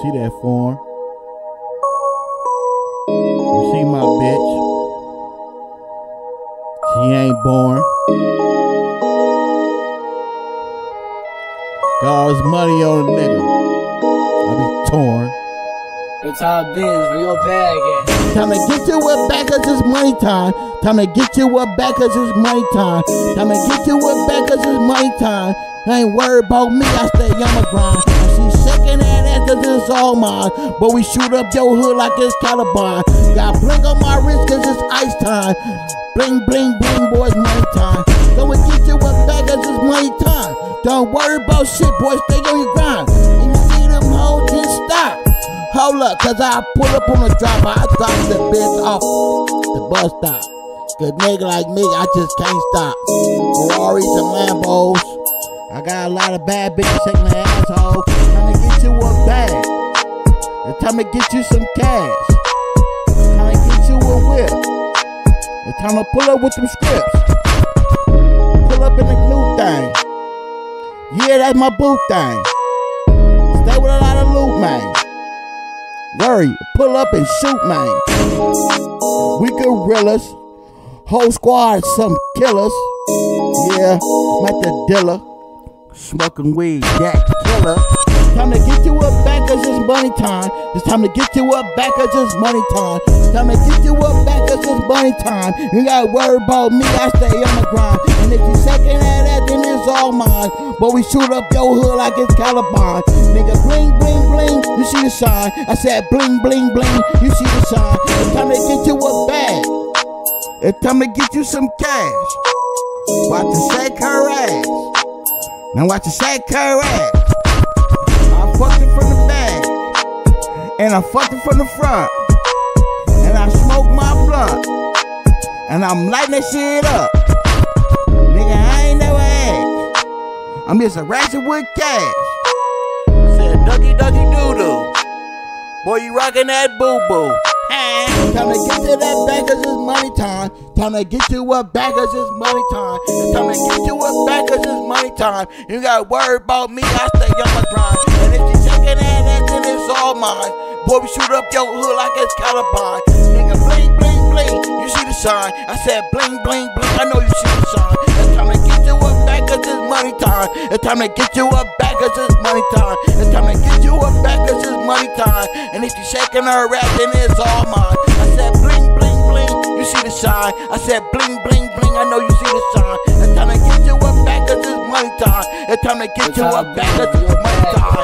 See that form? You see my bitch? She ain't born. Got all this money on a nigga. I be torn. It's how it is, real bag again. Time to get you up back cause it's money time. Time to get you up back cause it's money time. Time to get you up back cause it's money time. I ain't worried about me, I stay on my grind. And she shaking that ass cause it's all mine. But we shoot up your hood like it's Caliban. Got blink on my wrist cause it's ice time. Bling, bling, bling, boys, money time. Go and get you up back cause it's money time. Don't worry about shit, boys, stay on your grind. And you see them hoes, just stop. Hold up, cause I pull up on the driver, I drop the bitch off the bus stop. Cause nigga like me, I just can't stop. Ferraris and Lambos. I got a lot of bad bitches shaking their asshole. Time to get you a bag. It's time to get you some cash. It's time to get you a whip. It's time to pull up with some scripts. Pull up in the new thing. Yeah, that's my boot thing. Stay with a lot of loot, man. Worry, pull up and shoot, man. We gorillas. Whole squad, some killers. Yeah, I'm at the dealer. Smoking weed, that killer. Time to get you up back cause it's money time. It's time to get you up back cause it's money time. It's time to get you up back cause it's money time. You gotta worry about me, I stay on the grind. And if you second at that, then it's all mine. But we shoot up your hood like it's Caliban. Nigga, bling, bling, bling, you see the shine. I said bling, bling, bling, you see the shine. It's time to get you a bag. It's time to get you some cash. Watch her shake her ass. Now watch her shake her ass. I fucked it from the back, and I fucked it from the front, and I smoke my blunt, and I'm lighting that shit up. Nigga, I ain't never asked. I'm just a ratchet with cash. Said Dougie Dougie Doo-Doo. Boy, you rockin' that boo-boo. Time to get to that back cause it's money time. Time to get you up back cause it's money time. It's time to get you up back cause it's money time. You gotta worry about me, I stay on my grind. And if you shaking that ass, then it's all mine. Boy, we shoot up your hood like it's Caliban. Nigga, bling, bling, bling, you see the shine. I said bling, bling, bling, I know you see the shine. It's time to get you up back cause it's money time. It's time to get you up back cause it's money time. It's time to get you up back cause it's money time. And if you shaking her ass, then it's all mine. I said bling, bling, bling, you see the shine. I said bling, bling, bling, I know you see the shine. It's time to get you up back cause it's money time. It's time to get you up back cause it's money time.